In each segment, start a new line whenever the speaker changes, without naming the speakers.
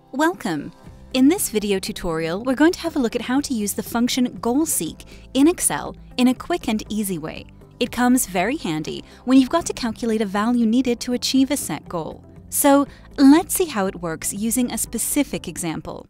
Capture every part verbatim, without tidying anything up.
Welcome! In this video tutorial, we're going to have a look at how to use the function goal-seek in Excel in a quick and easy way. It comes very handy when you've got to calculate a value needed to achieve a set goal. So let's see how it works using a specific example.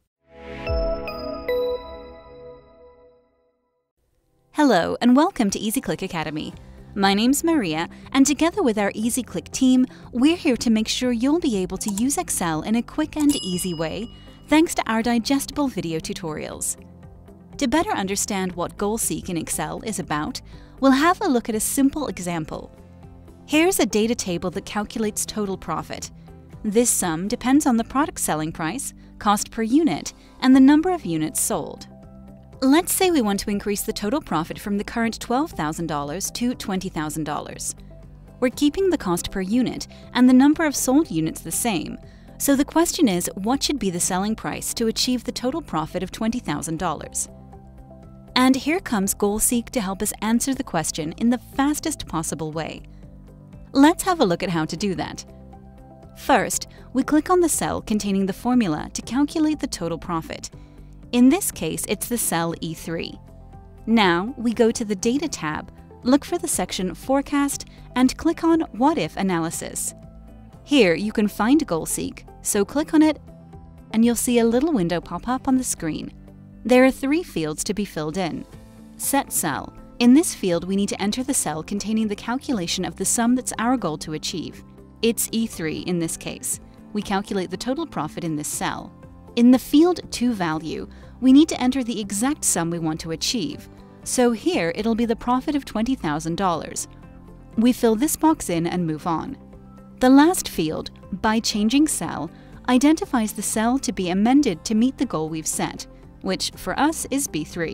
Hello and welcome to EasyClick Academy. My name's Maria, and together with our EasyClick team, we're here to make sure you'll be able to use Excel in a quick and easy way, thanks to our digestible video tutorials. To better understand what goal-seek in Excel is about, we'll have a look at a simple example. Here's a data table that calculates total profit. This sum depends on the product selling price, cost per unit, and the number of units sold. Let's say we want to increase the total profit from the current twelve thousand dollars to twenty thousand dollars. We're keeping the cost per unit and the number of sold units the same, so the question is, what should be the selling price to achieve the total profit of twenty thousand dollars? And here comes goal-seek to help us answer the question in the fastest possible way. Let's have a look at how to do that. First, we click on the cell containing the formula to calculate the total profit. In this case, it's the cell E three. Now, we go to the Data tab, look for the section Forecast, and click on What If Analysis. Here, you can find goal-seek, so click on it, and you'll see a little window pop up on the screen. There are three fields to be filled in. Set Cell. In this field, we need to enter the cell containing the calculation of the sum that's our goal to achieve. It's E three in this case. We calculate the total profit in this cell. In the field To Value, we need to enter the exact sum we want to achieve. So here, it'll be the profit of twenty thousand dollars. We fill this box in and move on. The last field, By Changing Cell, identifies the cell to be amended to meet the goal we've set, which for us is B three.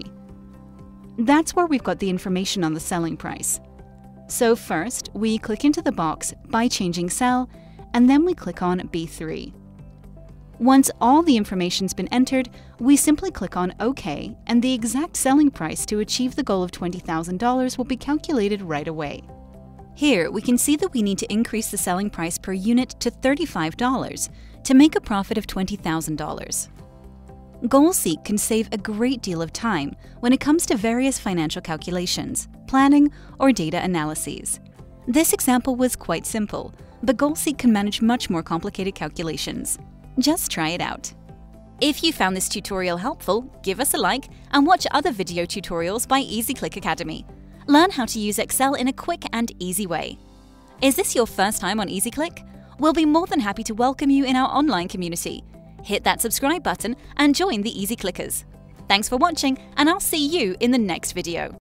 That's where we've got the information on the selling price. So first, we click into the box By Changing Cell, and then we click on B three. Once all the information's been entered, we simply click on OK, and the exact selling price to achieve the goal of twenty thousand dollars will be calculated right away. Here, we can see that we need to increase the selling price per unit to thirty-five dollars to make a profit of twenty thousand dollars. Goal-seek can save a great deal of time when it comes to various financial calculations, planning, or data analyses. This example was quite simple, but goal-seek can manage much more complicated calculations. Just try it out. If you found this tutorial helpful, give us a like and watch other video tutorials by EasyClick Academy. Learn how to use Excel in a quick and easy way. Is this your first time on EasyClick? We'll be more than happy to welcome you in our online community. Hit that subscribe button and join the EasyClickers. Thanks for watching, and I'll see you in the next video.